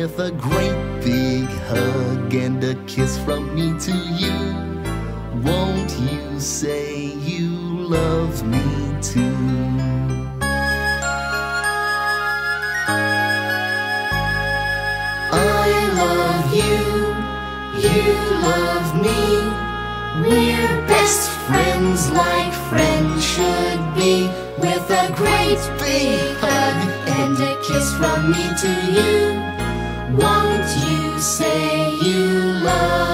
with a great big hug and a kiss from me to you. Won't you say you love me too? I love you, you love me. We're best friends like friends should be, with a great big hug and a kiss from me to you. Won't you say you love